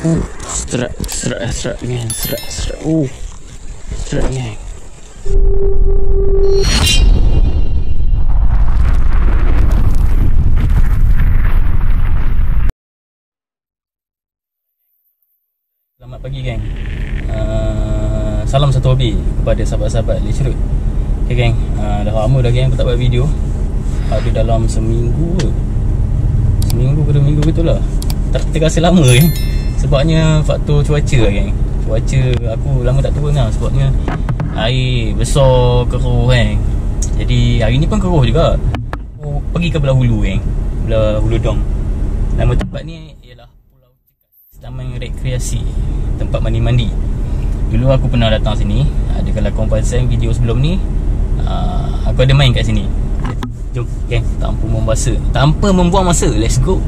Serak geng. Serak. Serak geng. Selamat pagi geng. Salam satu hobi kepada sahabat-sahabat Lecrut. Okay geng, dah lama dah geng aku tak buat video. Ada dalam seminggu ke 2 minggu betul lah. Tak terasa lama geng. Sebabnya faktor cuaca lah geng. Cuaca aku lama tak turun lah. Sebabnya air besar, keruh geng. Jadi hari ni pun keruh juga. Aku pergi ke belah hulu geng, belah Hulu Dong. Nama tempat ni ialah Pulau Cekas, Taman Rekreasi, tempat mandi-mandi. Dulu aku pernah datang sini. Ada kalau korang perasan video sebelum ni, aku ada main kat sini. Jom geng, tanpa membuang masa, let's go.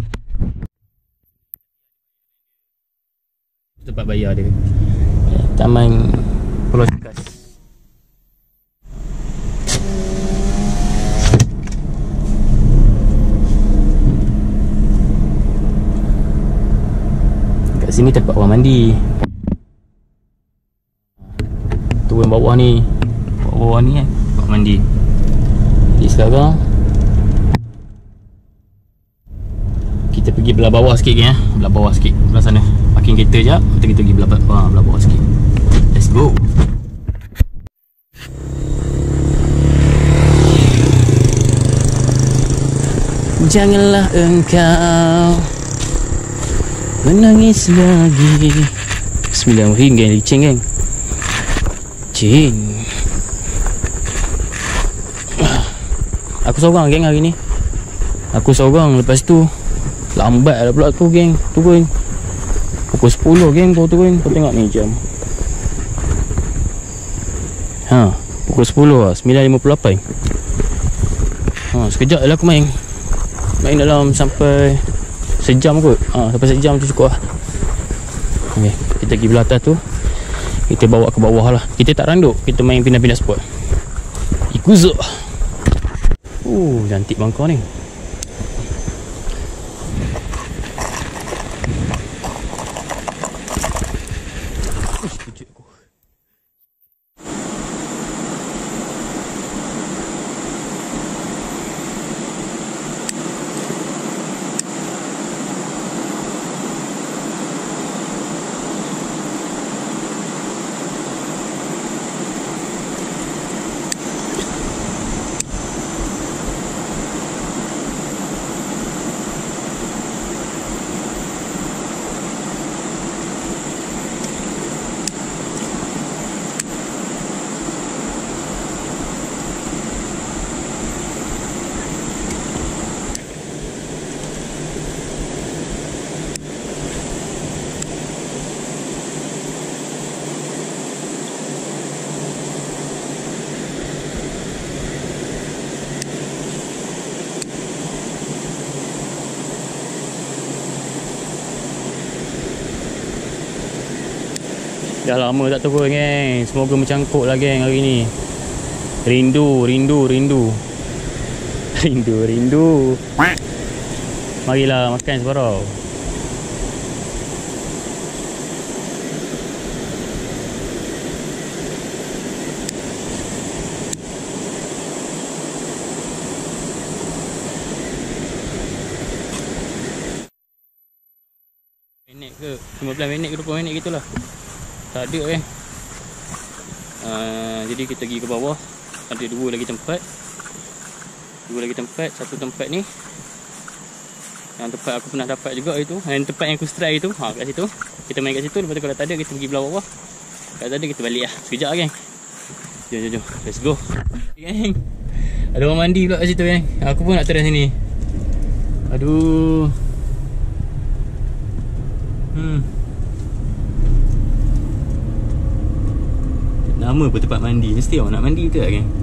Tempat bayar dia, Taman Pulau Cekas. Kat sini tempat orang mandi. Turun bawah ni, bawah ni kan, tempat mandi. Jadi sekarang kita pergi belah bawah sikit ya, belah bawah sikit, belah sana. Parking kereta je, kita pergi belah bawah sikit. Let's go. Janganlah engkau menangis lagi. RM9 geng, licin geng. Cing. Aku seorang geng hari ni. Aku seorang, lepas tu lambat dah pula tu geng turun. Pukul 10 geng baru turun. Kau tengok ni jam. Pukul 10 lah, 9.58. Sekejap je lah aku main dalam sampai sejam kot. Sampai sejam tu cukup lah. Okay, kita pergi belah atas tu, kita bawa ke bawah lah. Kita tak randuk, kita main pindah-pindah spot. Ikuzo. Cantik bangkau ni. Dah lama tak turun geng. Semoga mencangkuk lah geng hari ni. Rindu. Marilah makan sebarau. Minit ke 15 minit ke 20 minit gitulah. Tak ada jadi kita pergi ke bawah. Ada dua lagi tempat. Satu tempat ni, yang tempat aku pernah dapat juga itu, yang tempat yang aku strike itu, kat situ. Kita main kat situ. Lepas tu kalau tak ada, kita pergi belah bawah. Kalau tak ada, kita balik lah. Sekejap lah geng. Jom, let's go geng. Ada orang mandi pula kat situ geng. Aku pun nak try sini. Aduh. Nama pun tempat mandi. Mesti orang nak mandi betul tak geng?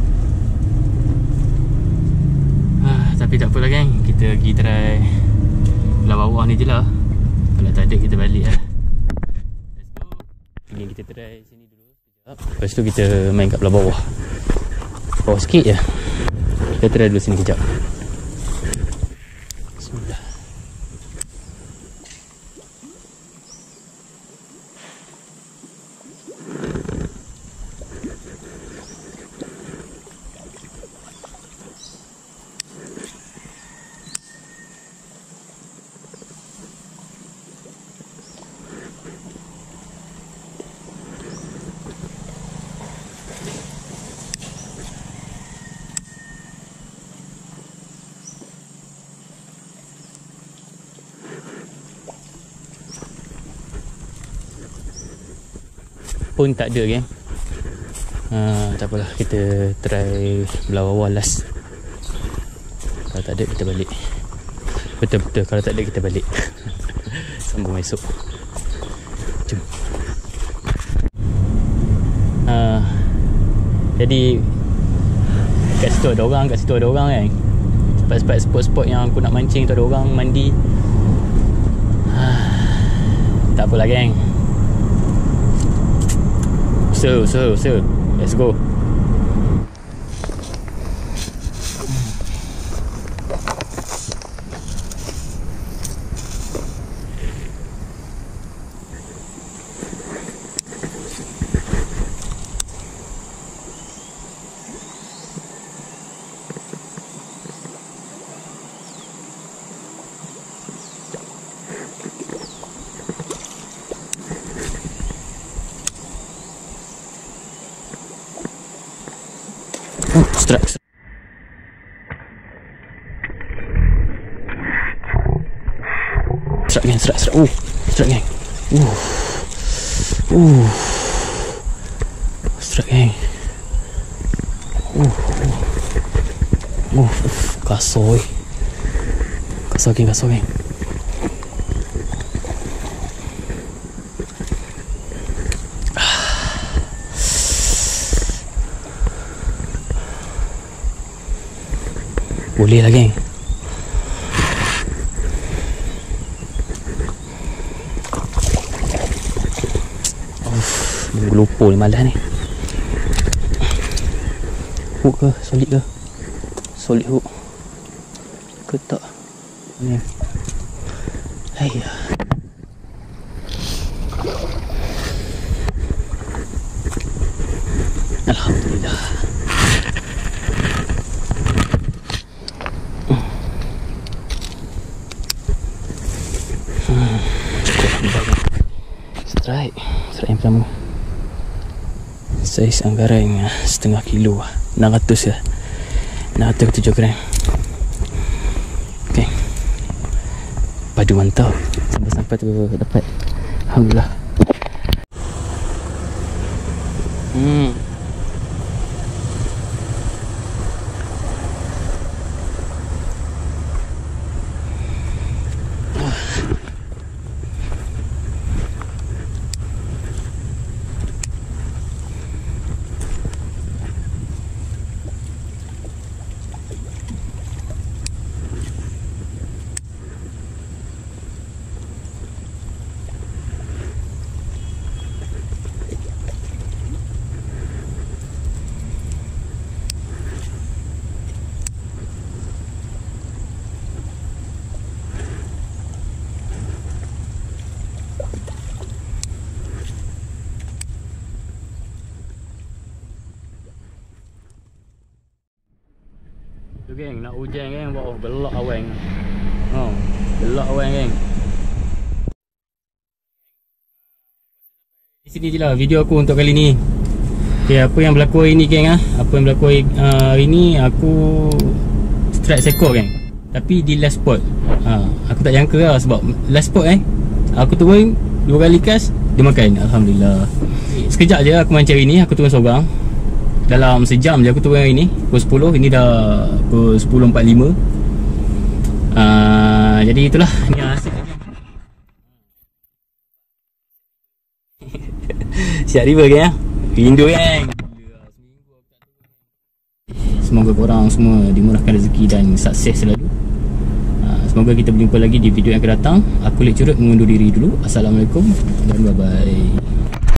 Tapi tak apalah geng. Kita pergi try belah bawah ni je lah. Kalau tak ada, kita balik lah. Let's go. Okay, kita try sini dulu sekejap. Lepas tu kita main kat belah bawah. Bawah sikit je. Kita try dulu sini sekejap. Bismillah. pun tak ada geng. Tak apalah, kita try belah bawah last. Kalau tak ada kita balik. Betul-betul, kalau tak ada kita balik. Sambung esok. Jom. Jadi kat situ ada orang, kan. Spot-spot yang aku nak mancing tu ada orang mandi. Tak apalah geng. So let's go. Strike. Strike gang. Strike gang. Strike gang. Kasar. Kasar gang. Boleh lah geng. Lupa ni malas ni. Hook ke? Solid ke? Solid hook ke tak? Ni. Hai. Alhamdulillah. Strike yang pertama. Saiz anggaran setengah kilo, 600 lah. 607 gram. Okay. Padu mantap. Sampai tu dapat. Alhamdulillah. Tu geng, nak hujan geng, wow, gelak awan. Gelak awan geng. Di sini je lah video aku untuk kali ni. Okay, apa yang berlaku hari ni geng Apa yang berlaku hari ni, aku strike sekor geng. Tapi di last spot. Aku tak jangka lah sebab last spot aku turun 2 kali cast, dia makan. Alhamdulillah. Sekejap je aku mancing hari ni, aku turun seorang. Dalam sejam je aku turun hari ni, pukul 10. Ini dah pukul 10.45. Jadi itulah, ni hasil. Siap river geng rindu geng. Semoga korang semua dimurahkan rezeki dan sukses selalu. Semoga kita berjumpa lagi di video yang akan datang. Aku Lek Curut mengundur diri dulu. Assalamualaikum dan bye bye.